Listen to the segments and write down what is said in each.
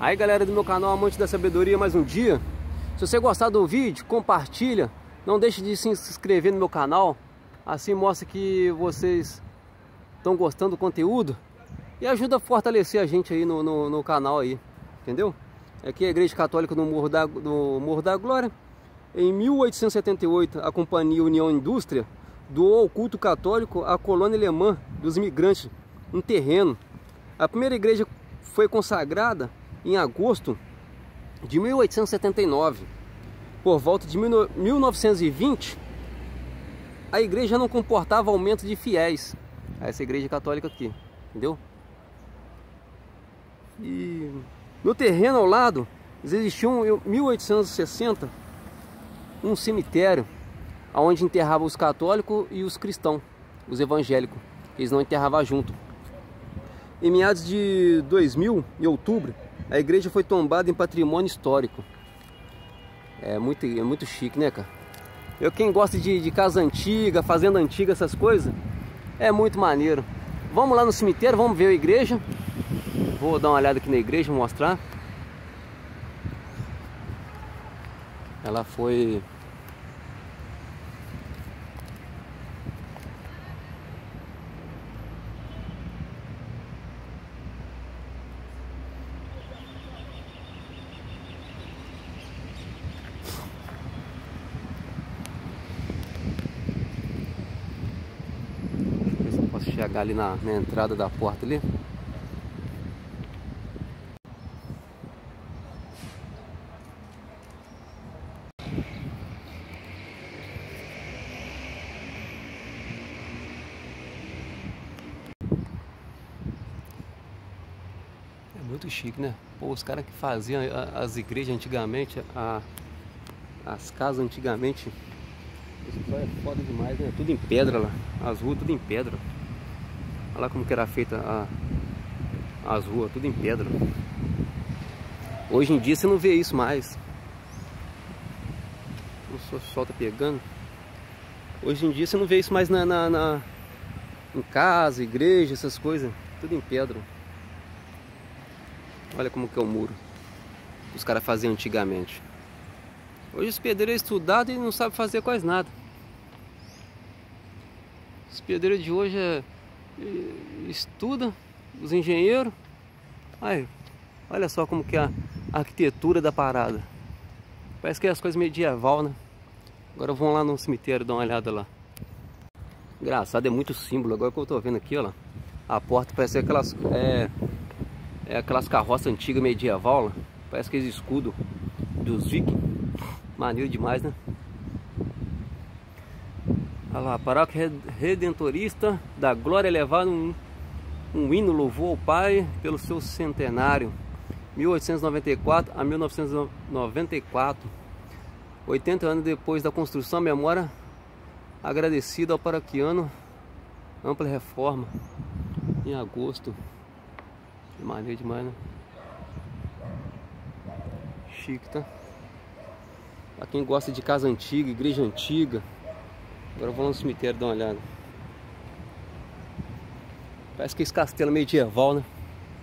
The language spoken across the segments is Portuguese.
Aí galera do meu canal Amante da Sabedoria, mais um dia. Se você gostar do vídeo, compartilha. Não deixe de se inscrever no meu canal. Assim mostra que vocês estão gostando do conteúdo. E ajuda a fortalecer a gente aí no canal aí. Entendeu? Aqui é a Igreja Católica do Morro da Glória. Em 1878, a Companhia União Indústria doou ao culto católico a colônia alemã dos imigrantes um terreno. A primeira igreja foi consagrada em agosto de 1879. Por volta de 1920, a igreja não comportava aumento de fiéis. Essa igreja católica aqui, entendeu? E no terreno ao lado existiu em 1860 um cemitério onde enterrava os católicos e os cristãos, os evangélicos. Eles não enterravam junto. Em meados de 2000, em outubro, a igreja foi tombada em patrimônio histórico. É muito chique, né, cara? Quem gosta de casa antiga, fazenda antiga, essas coisas, é muito maneiro. Vamos lá no cemitério, vamos ver a igreja. Vou dar uma olhada aqui na igreja, mostrar. Ela foi... Posso chegar ali na entrada da porta ali. É muito chique, né? Pô, os caras que faziam as igrejas antigamente, as casas antigamente, isso é foda demais, né? Tudo em pedra lá, as ruas tudo em pedra. Olha lá como que era feita as ruas, tudo em pedra. Hoje em dia você não vê isso mais. O sol tá pegando. Hoje em dia você não vê isso mais em casa, igreja, essas coisas. Tudo em pedra. Olha como que é o muro. Os caras faziam antigamente. Hoje os pedreiros é estudado e não sabem fazer quase nada. Os pedreiros de hoje estudam, os engenheiros. Aí, olha só como que é a arquitetura da parada. Parece que é as coisas medieval, né? Agora vamos lá no cemitério dar uma olhada lá. Engraçado, é muito símbolo. Agora que eu tô vendo aqui, ó lá, a porta parece aquelas aquelas carroças antigas medieval lá. Parece aqueles escudos dos vikings. Maneiro demais, né? Olha lá, Paróquia Redentorista da Glória elevada um hino louvor ao Pai pelo seu centenário, 1894 a 1994. 80 anos depois da construção, a memória agradecida ao paroquiano, ampla reforma em agosto. Maneiro demais, né? Chique, tá? Pra quem gosta de casa antiga, igreja antiga. Agora eu vou no cemitério dar uma olhada. Parece que esse castelo medieval, né?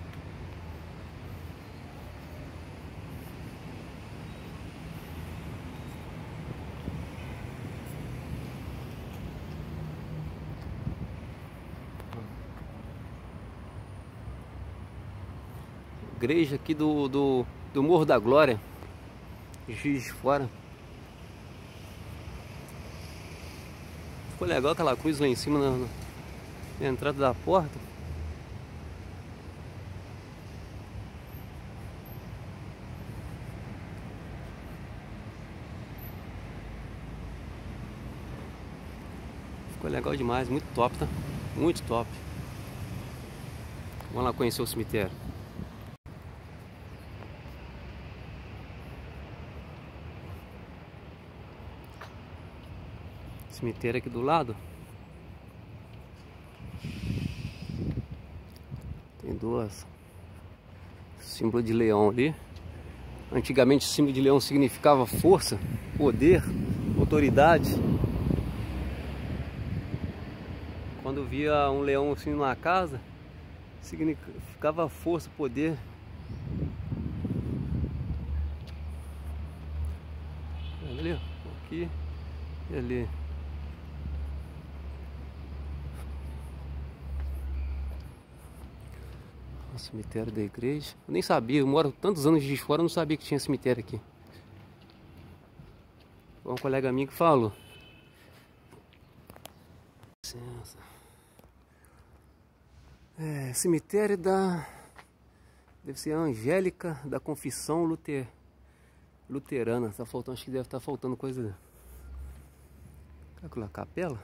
Igreja aqui do Morro da Glória, Juiz de Fora. Ficou legal aquela cruz lá em cima na entrada da porta. Ficou legal demais, muito top, tá? Muito top. Vamos lá conhecer o cemitério. Cemitério aqui do lado. Tem duas símbolo de leão ali. Antigamente o símbolo de leão significava força, poder, autoridade. Quando via um leão assim numa casa, significava força, poder. aqui e ali. O cemitério da igreja. Eu nem sabia, eu moro tantos anos de fora, eu não sabia que tinha cemitério aqui. Foi um colega minha que falou. Licença. É, cemitério da... Deve ser a Angélica da Confissão Luterana. Tá faltando, acho que deve estar faltando coisa. Aquela capela?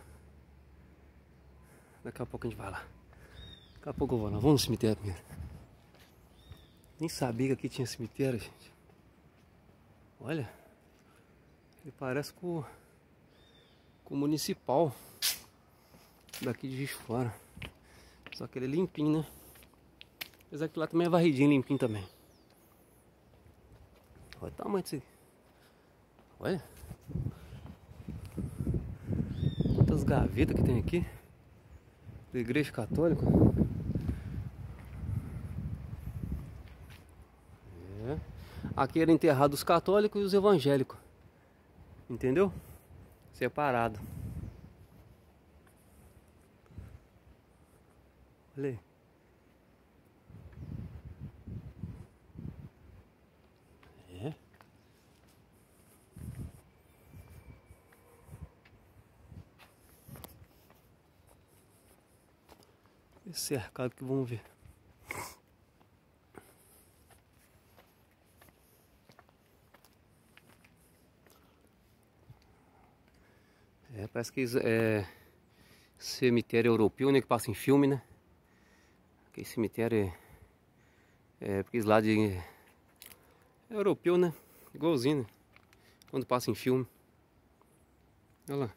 Daqui a pouco a gente vai lá. Daqui a pouco eu vou lá. Vamos no cemitério primeiro. Nem sabia que aqui tinha cemitério, gente. Olha. Ele parece com o municipal daqui de Juiz de Fora. Só que ele é limpinho, né? Apesar que lá também é varridinho, limpinho também. Olha o tamanho disso aqui. Olha. Quantas gavetas que tem aqui. Da igreja católica. É. Aqui era enterrado os católicos e os evangélicos. Entendeu? Separado. Olha aí. É. Esse cercado que vamos ver. É, parece que é cemitério europeu, né? Que passa em filme, né? Aquele cemitério porque lá de é europeu, né? Igualzinho, né? Quando passa em filme. Olha lá.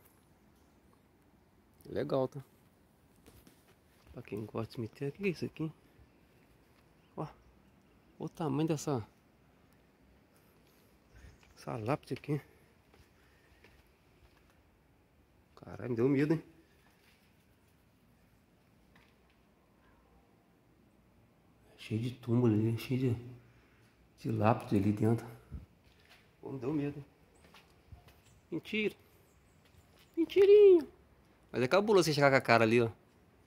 Legal, tá? Pra quem gosta de cemitério, o que é isso aqui? Ó, o tamanho dessa lápide aqui. Caralho, me deu medo, hein? Cheio de túmulo ali, cheio de lápide ali dentro. Pô, me deu medo, hein? Mentira. Mentirinha. Mas é cabuloso você chegar com a cara ali, ó.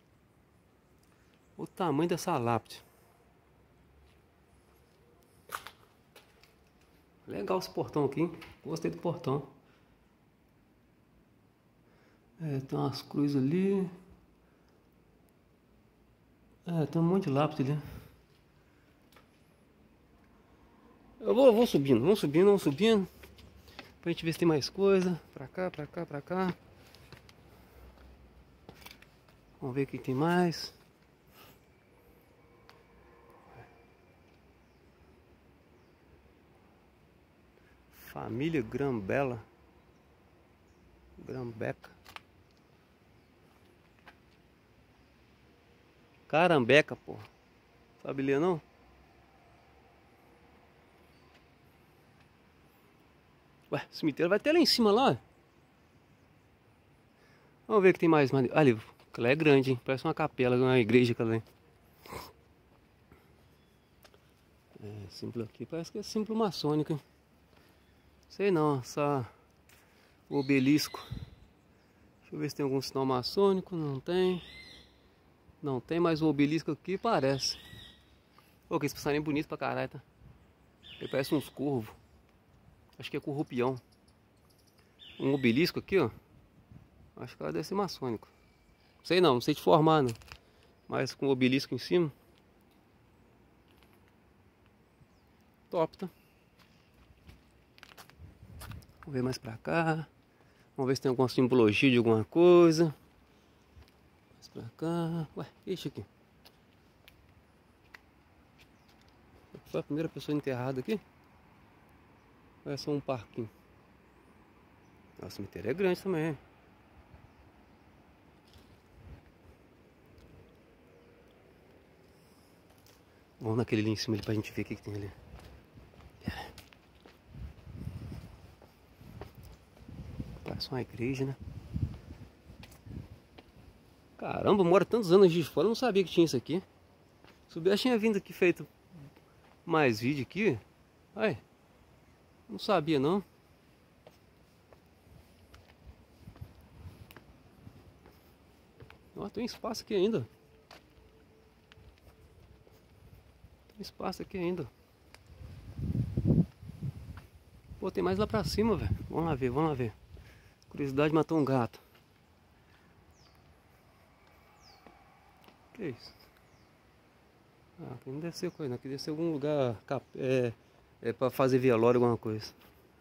O tamanho dessa lápide. Legal esse portão aqui, hein? Gostei do portão. É, tem umas cruzes ali. É, tem um monte de lápide ali. Eu vou subindo, vamos subindo. Pra gente ver se tem mais coisa. Pra cá, pra cá, pra cá. Vamos ver o que tem mais. Família Grambeca. Carambeca, pô. Sabe ler não? Ué, o cemitério vai até lá em cima lá. Vamos ver o que tem mais. Ali, aquela é grande, hein? Parece uma capela, uma igreja aquela ali. É, símbolo aqui, parece que é símbolo maçônico, hein? Sei não, o obelisco. Deixa eu ver se tem algum sinal maçônico. Não tem. Não tem, mas o obelisco aqui parece. Pô, que esse passarinho é bonito pra caralho, tá? Ele parece uns corvos. Acho que é currupião. Um obelisco aqui, ó. Acho que ela deve ser maçônico. Sei não sei te formar, não. Mas com o obelisco em cima. Top, tá? Vamos ver mais pra cá. Vamos ver se tem alguma simbologia de alguma coisa. Mais pra cá. Ué, que é isso aqui? Foi a primeira pessoa enterrada aqui? Ou é só um parquinho? O cemitério é grande também. Vamos naquele ali em cima ali pra gente ver o que tem ali. Parece uma igreja, né? Caramba, moro tantos anos de fora, eu não sabia que tinha isso aqui. Se eu tinha vindo aqui feito mais vídeo aqui. Ai, não sabia não. Ó, tem espaço aqui ainda. Tem espaço aqui ainda. Pô, tem mais lá pra cima, velho. Vamos lá ver, vamos lá ver. Curiosidade matou um gato. Que isso? Ah, aqui não deve ser coisa, não. Aqui deve ser algum lugar pra fazer velório, alguma coisa.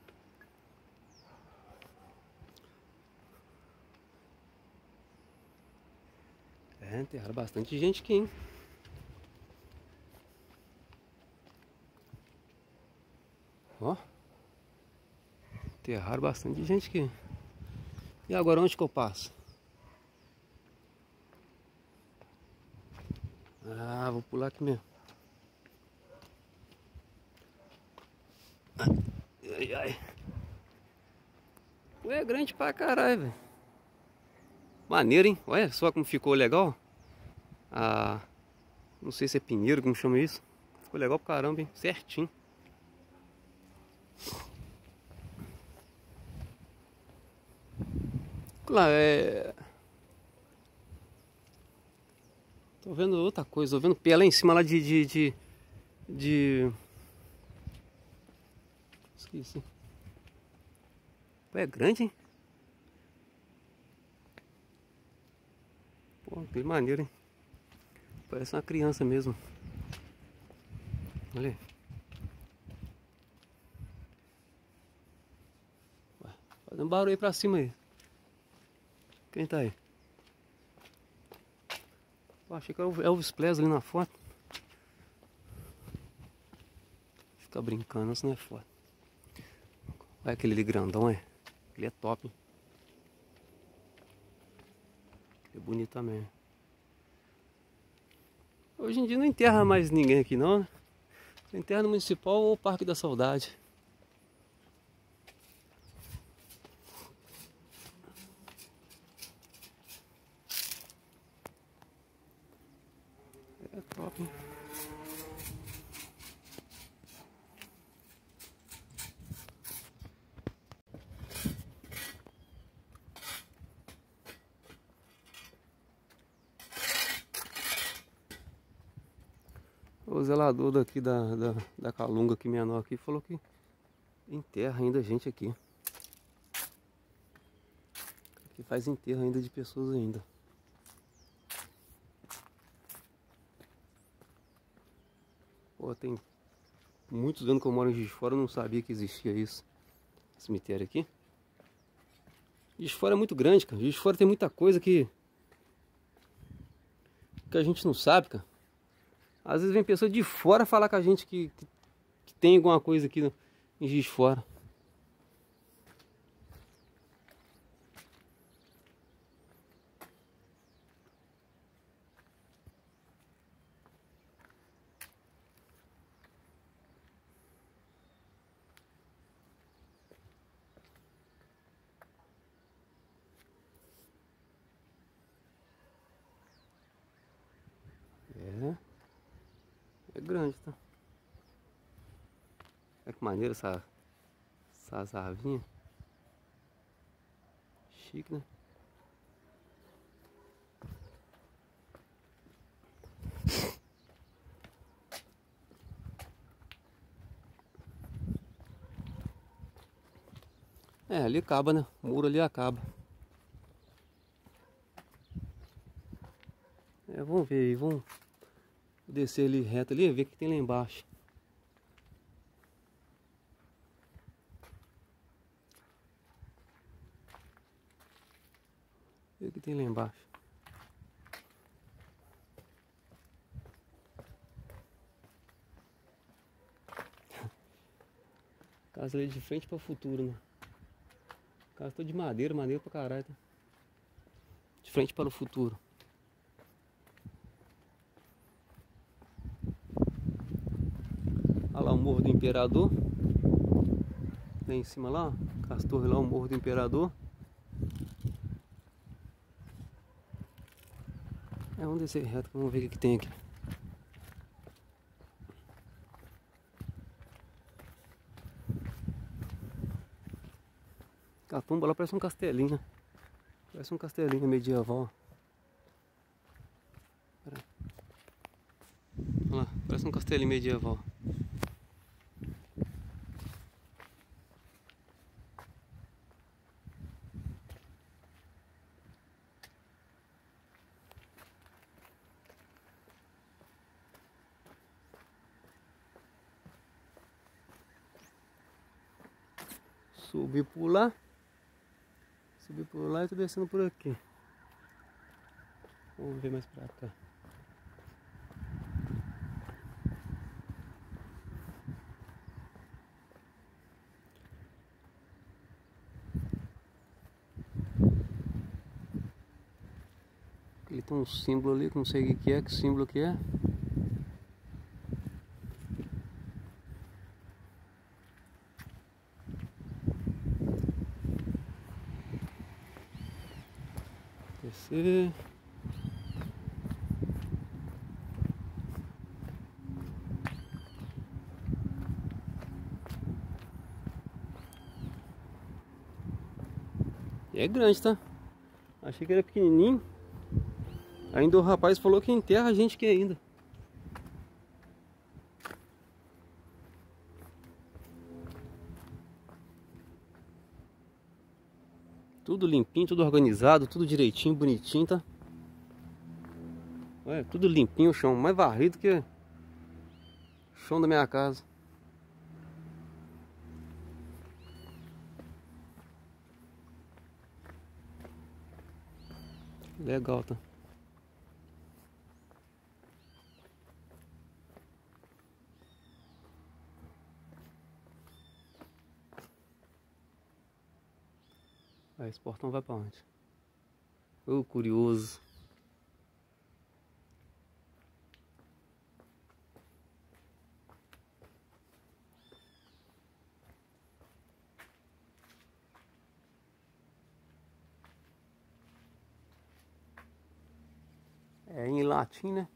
É, enterraram bastante gente aqui, hein? Ó. Enterraram bastante gente aqui. E agora onde que eu passo? Ah, vou pular aqui mesmo. Ai, ai. Ué, é grande pra caralho, velho. Maneiro, hein? Olha só como ficou legal. Ah, não sei se é pinheiro, como chama isso. Ficou legal pra caramba, hein? Certinho. Claro, tô vendo outra coisa, tô vendo pé lá em cima lá de... Esqueci. Pô, é grande, hein? Pô, que maneiro, hein? Parece uma criança mesmo. Olha aí. Ué, fazendo barulho aí pra cima aí. Quem tá aí? Pô, achei que era o Elvis Presley ali na foto. Fica brincando, isso não é foto. Olha aquele ali grandão, é. Ele é top, hein? É bonito também. Hoje em dia não enterra mais ninguém aqui não, né? Enterra no Municipal ou Parque da Saudade. É top, hein? O zelador daqui da Calunga aqui menor aqui falou que enterra ainda gente aqui. Que faz enterro ainda de pessoas ainda. Pô, tem muitos anos que eu moro em Juiz de Fora, eu não sabia que existia isso. Cemitério aqui. Juiz de Fora é muito grande, cara. Juiz de Fora tem muita coisa que a gente não sabe, cara. Às vezes vem pessoa de fora falar com a gente que tem alguma coisa aqui em Juiz de Fora. É grande, tá? Olha que maneiro essas arvinhas. Chique, né? É, ali acaba, né? O muro ali acaba. É, vamos ver aí, vamos descer ali reto ali e ver o que tem lá embaixo. Ver o que tem lá embaixo. Casa ali de frente para o futuro, né? Casa toda de madeira, maneiro pra caralho, tá? De frente para o futuro. Olha lá o Morro do Imperador. Lá em cima lá, ó. Castor lá, o Morro do Imperador. É, vamos descer reto, vamos ver o que tem aqui. A tumba lá parece um castelinho, né? Parece um castelinho medieval. Parece um castelinho medieval. Subi por lá e tô descendo por aqui. Vamos ver mais pra cá. Ele tem um símbolo ali que não sei o que é, que símbolo que é. Descer. É grande, tá? Achei que era pequenininho. Ainda o rapaz falou que enterra a gente aqui ainda. Tudo limpinho, tudo organizado, tudo direitinho, bonitinho, tá? Olha, tudo limpinho o chão, mais varrido que o chão da minha casa. Legal, tá? Aí esse portão vai pra onde? Ô, curioso. É em latim, né?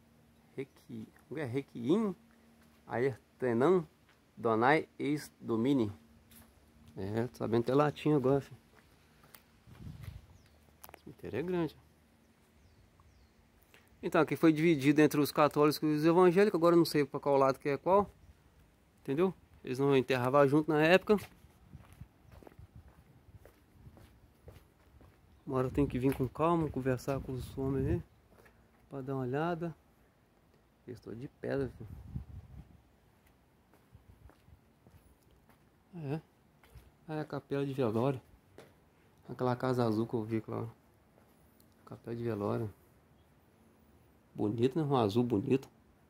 Requiem aeternan donai eis domini. É, tô sabendo até latim agora, filho. O cemitério é grande. Então, aqui foi dividido entre os católicos e os evangélicos. Agora eu não sei para qual lado que é qual. Entendeu? Eles não enterravam junto na época. Uma hora eu tenho que vir com calma, conversar com os homens aí. Para dar uma olhada. Eu estou de pedra, filho. É. Aí a capela de velório. Aquela casa azul que eu vi lá. Capela de velório. Bonito, né? Um azul bonito.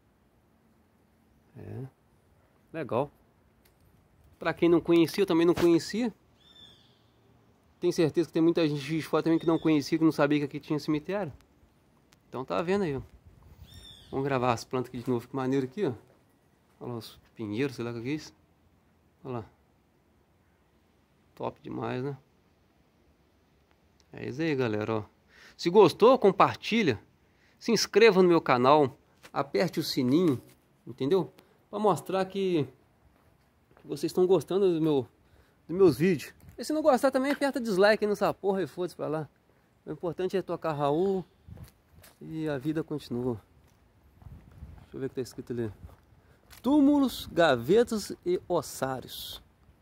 É. Legal. Pra quem não conhecia, eu também não conhecia. Tenho certeza que tem muita gente de fora também que não conhecia, que não sabia que aqui tinha cemitério. Então tá vendo aí, ó. Vamos gravar as plantas aqui de novo. Que maneiro aqui, ó. Olha lá os pinheiros, sei lá o que é isso. Olha lá. Top demais, né? É isso aí, galera, ó. Se gostou, compartilha. Se inscreva no meu canal. Aperte o sininho, entendeu? Para mostrar que vocês estão gostando dos meus vídeos. E se não gostar também, aperta dislike aí nessa porra e foda-se pra lá. O importante é tocar Raul e a vida continua. Deixa eu ver o que tá escrito ali. Túmulos, gavetas e ossários.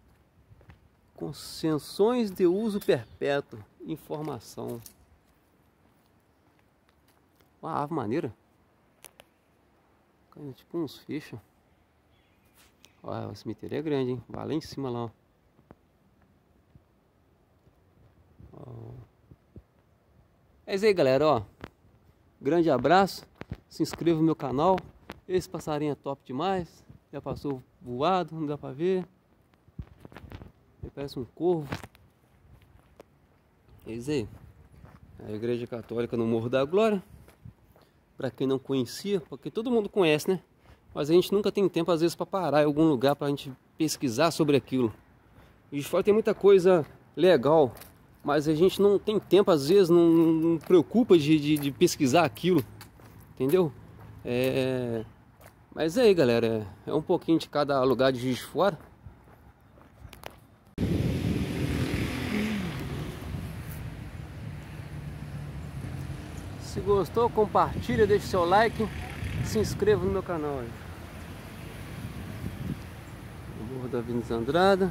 Concessões de uso perpétuo. Informação. Uma ave maneira. Caindo tipo uns fechos. Olha, o cemitério é grande, hein? Vai lá em cima lá, ó. É isso aí, galera, ó. Grande abraço. Se inscreva no meu canal. Esse passarinho é top demais. Já passou voado, não dá pra ver. Ele parece um corvo. É isso aí. A Igreja Católica no Morro da Glória. Pra quem não conhecia, porque todo mundo conhece, né? Mas a gente nunca tem tempo, às vezes, para parar em algum lugar pra gente pesquisar sobre aquilo. E de fora tem muita coisa legal, mas a gente não tem tempo, às vezes, não preocupa de pesquisar aquilo. Entendeu? Mas aí, galera, é um pouquinho de cada lugar de Juiz de Fora. Se gostou, compartilha, deixe seu like, se inscreva no meu canal aí. Morro da Avenida Andrada.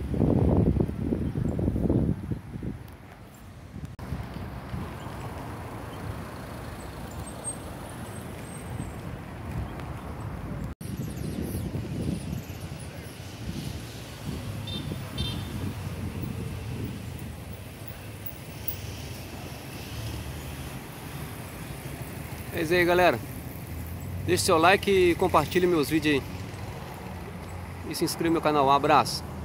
É isso aí, galera. Deixe seu like e compartilhe meus vídeos aí. E se inscreva no meu canal. Um abraço.